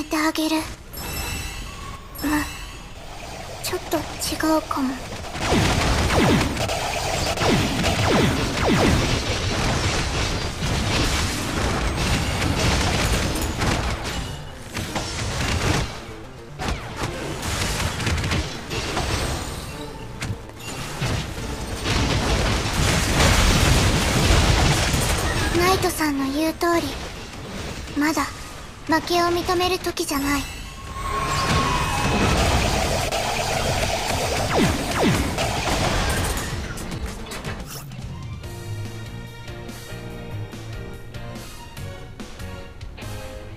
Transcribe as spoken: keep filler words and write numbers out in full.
てあげる。ま、ちょっと違うかも。ナイトさんの言う通り、まだ負けを認める時じゃない。